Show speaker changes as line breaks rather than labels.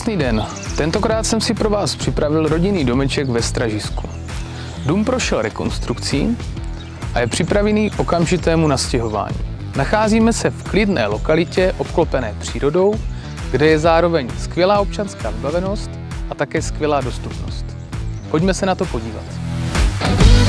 Krásný den. Tentokrát jsem si pro vás připravil rodinný domeček ve Stražisku. Dům prošel rekonstrukcí a je připravený k okamžitému nastěhování. Nacházíme se v klidné lokalitě obklopené přírodou, kde je zároveň skvělá občanská vybavenost a také skvělá dostupnost. Pojďme se na to podívat.